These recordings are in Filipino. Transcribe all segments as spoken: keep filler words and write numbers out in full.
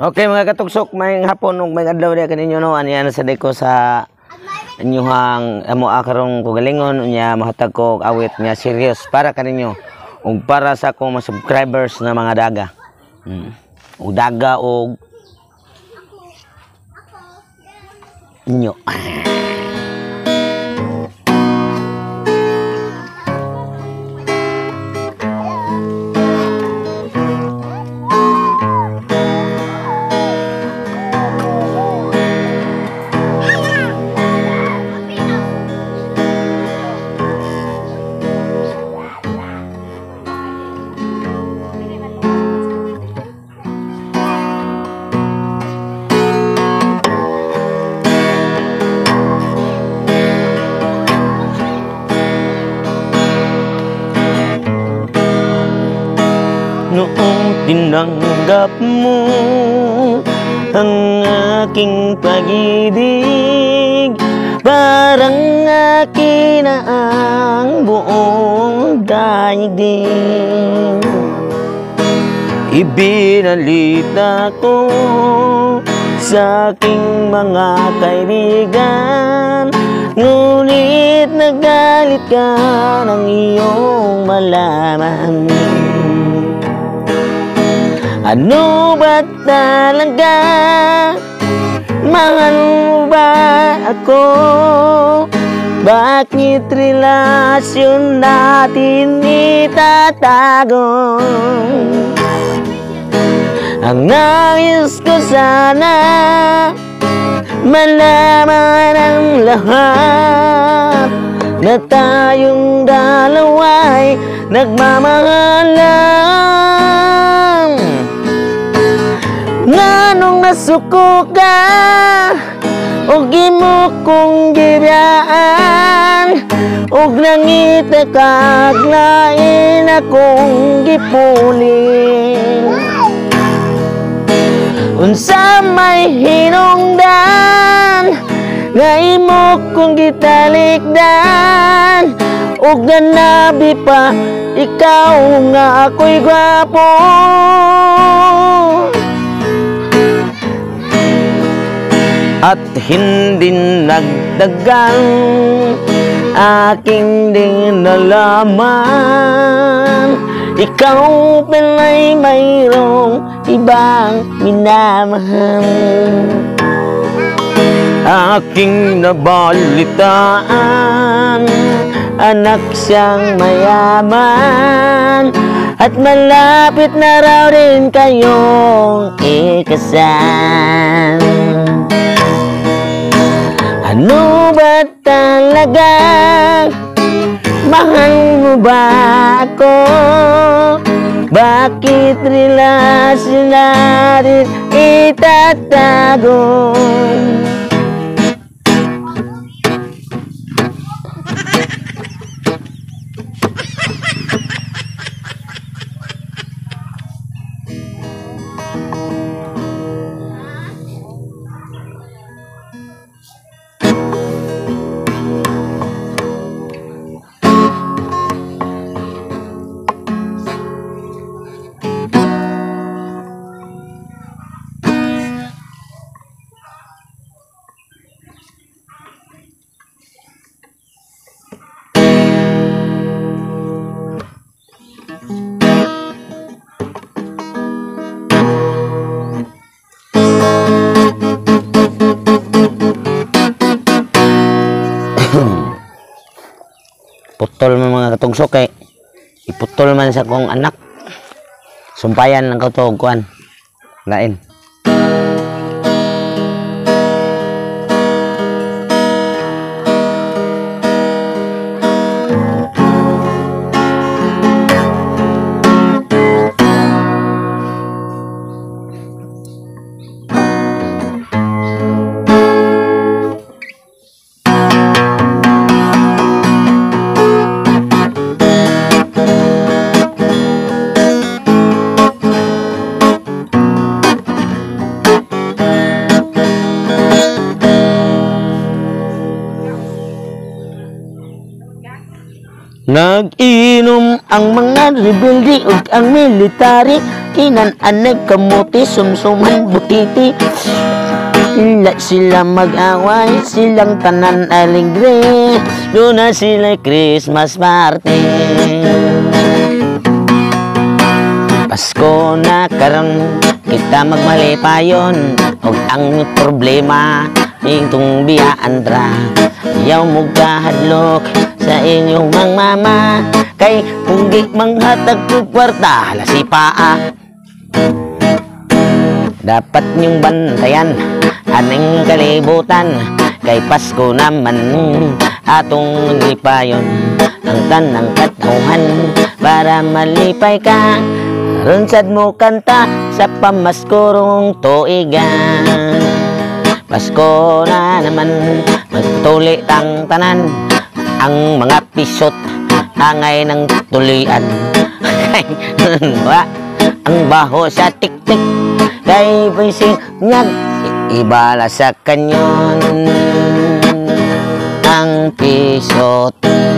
Okay mga katugsok, may hapon ug may adlaw diha kaninyo no. Aniya na sa ko sa inyong amo akarong kugalingon unya mahatag ko awit nga serious para kaninyo ug para sa akong mga subscribers na mga daga. Hmm. Ug daga og inyo. Noong tinanggap mo ang aking pag-ibig, parang akin na ang buong daigdig. Ibinalita ko sa aking mga kaibigan, ngunit nagalit ka ng iyong malaman. Ano ba talaga? Mahal mo ba ako? Bakit relasyon natin itatago? Ang nais ko sana malaman ang lahat, na tayong dalawa'y nagmamahalan. Nganong nasuko ka og imo kong gibiyaan, og nangita kag lain akong gipuling. Unsa may hinungdan nga imo kong gitalikdan, og ganabi pa ikaw nga ako'y gwapo. At hindi nagdagang aking din nalaman, ikaw pala'y mayroong ibang minamahal. Aking nabalitaan, anak siyang mayaman, at malapit na raw rin kayong ikasal. Ano ba talaga? Mahal mo ba ako? Bakit relasyon natin itatago? Putol man mga katugsok kay iputol man sa kong anak, sumpayan lang ko to kuan lain. Nag-inom ang mga rebelde ug ang military, Kinan anay kamuti, sumsuman butiti. Ila sila mag-away, silang tanan aligre. Doon na sila Christmas party. Pasko na karon, kita magmalipayon. Og ang problema, itong biyaan ra. Yaw mo kahadlok sa inyong mang mama. Kay kung di manghatag ko kwarta, lasi paa. Dapat niyong bantayan aning kalibutan. Kay Pasko naman atong lipayon ang tanang katauhan para malipay ka. Runsad mo kanta sa pamaskurong tuigan. Pasko na naman, magtuli tang tanan. Ang mga pisot, angay ng tulian. Ang baho sa tik-tik, kay bising nyag, ibala sa kanyon. Ang pisot.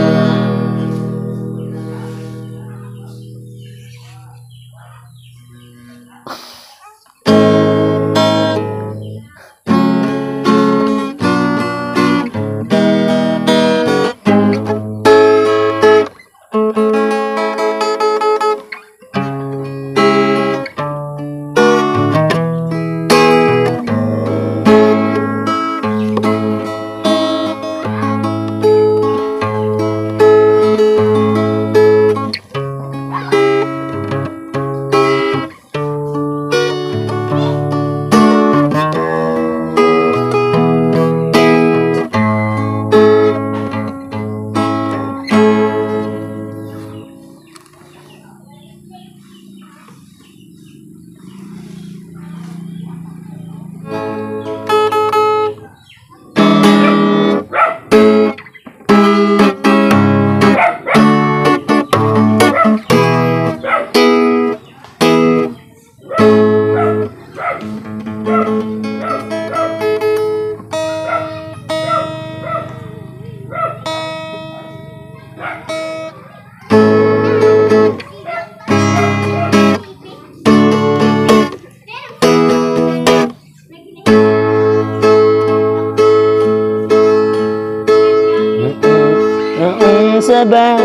Sabah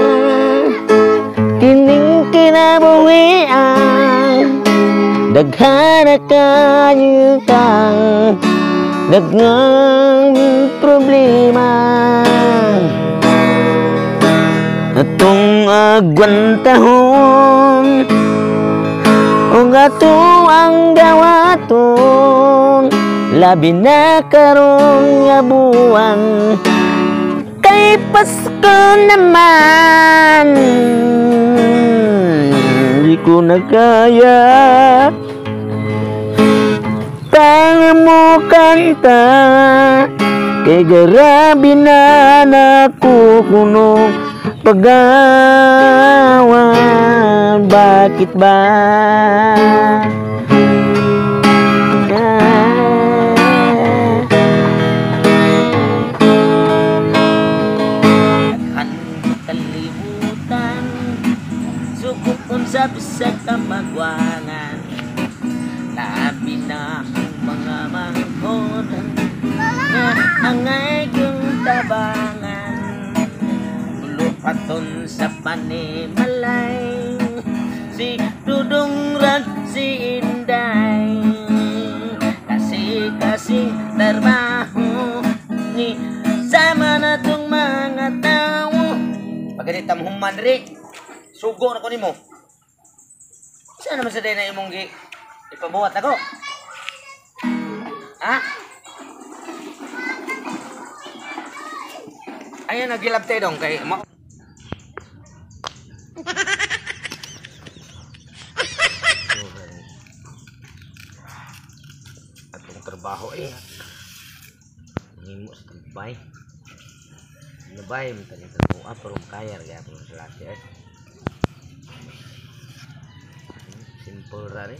kining kinabuhian, daghana kayo kang daghang problema. Atong agwantahon ug ato ang gawaton, labi na karong nga buwan. Kay Pasko naman, di ko na kaya para mo kanta. Kay garabi na nakukuno pagawan. Bakit ba? Sa bisag kamagwangan, labi na ang mga manghod nga angay kong tabangan. Bulupaton sa panimalay, si Dudong Rag, si Inday. Kasi-kasing trabaho ni sama na tong mga tao. Pagganita mo humanri, sugo na ko ni mo. Saan naman sa day na imong gi ipabuhat ako? Ha? Ayan, nagilab tayo dong kay ma... Atong trabaho eh. Ngimo sa tagbay. Nabay, minta nito kung apurong kaya rin atong salati eh. Simple rari.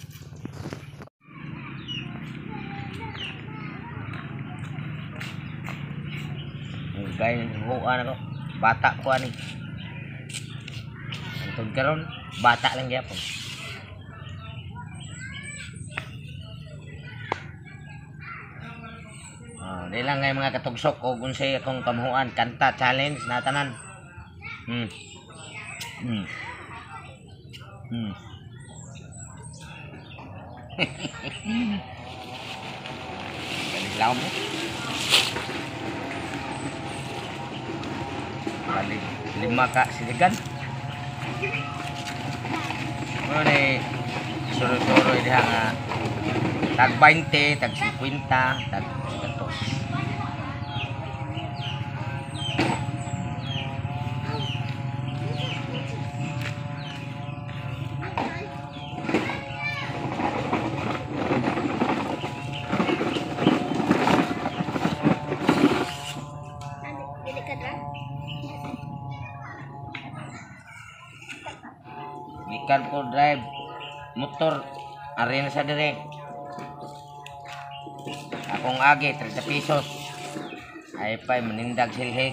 Ang gaya ng huwaan ako. Bata ko ani. Ang karon bata lang gyapon. Oh, di lang ngay mga katugsok o unsay akong kamuhuan kanta challenge na tanan. Hmm. Hmm. Hmm. Kanilaw mo. Bali lima ka siligan. Ano ni suro-suro diha nga tag twenty, tag fifty, tag ganto. Gikan ko drive motor ari na sa dire. Akong agi thirty pesos. Ay pay manindag silhig.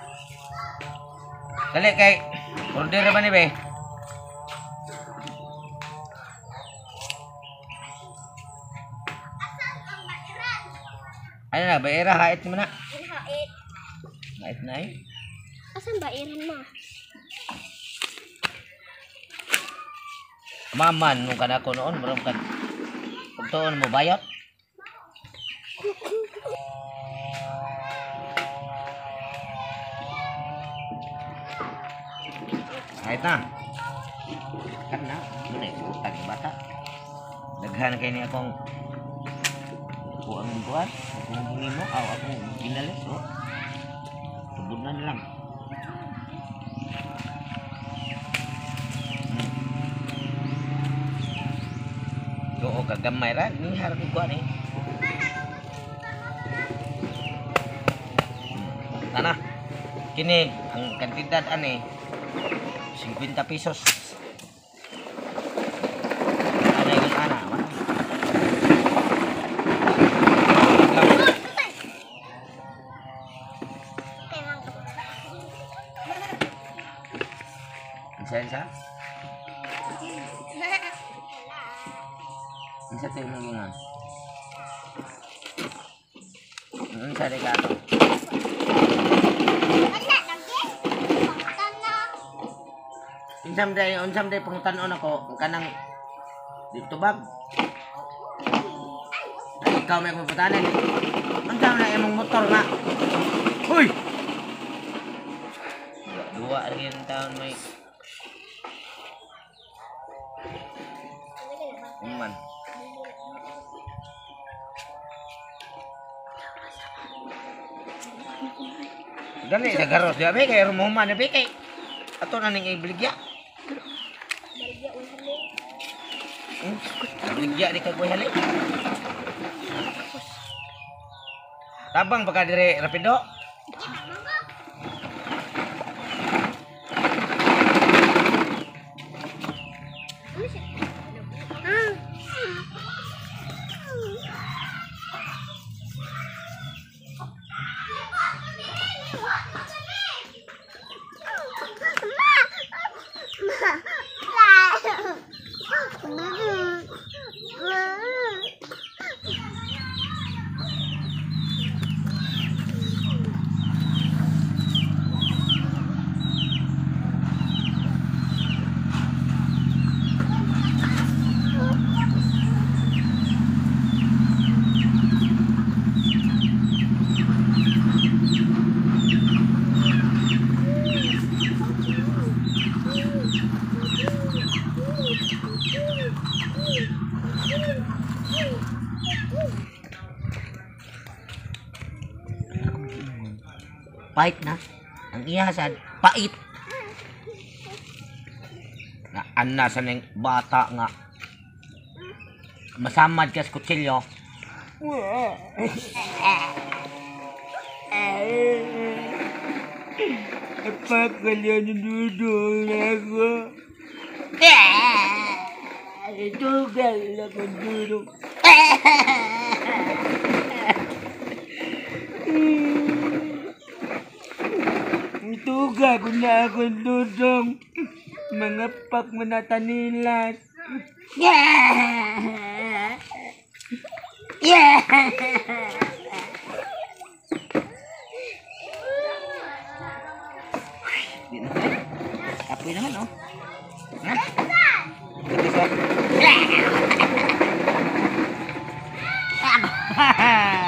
Dali kay order ba ni be? Ano na, baira hait mo na. Hait. Hait na eh. Asan bairan mo? Maman nung kada ko noon, marang kan. Pagtuon mo bayot. Hait na. Kan na, ano na eh, utang yung bata. Daghan kayo ni akong kuang buwan, akong bungi mo, aw akong ginalis, oh. Tubunan lang. Hmm. Oo, kagamay ra, ni harap ko kuan eh. Hmm. Tana, kini, ang kantidad ani, fifty pesos. Ano yung ana, man? Isa-isa? Isa tayo magingan. Ano sa regalo? Unsam day, unsam day pangutanon ako, kanang dito bag. Ay, ikaw may pagputanan eh. Unsam na imong motor nga. Hoy! Dua lagi yung taon may man. Dali sa garos dia be kay rumuman na be kay ato na ning ibligya. Hmm? Ibligya di kay hali. Tabang baka dire rapido. Pait na. Ang ihasan, pait. Na anna sa ning bata nga. Masamad ka sa kutsilyo. Napakalaw na dudong na ako. Tugal na kong dudong. Tuga ko na akong dudong. Mga pak manatanilat. Yeah! Yeah! Di na. Kapoy naman, oh. Ha? Ito, so.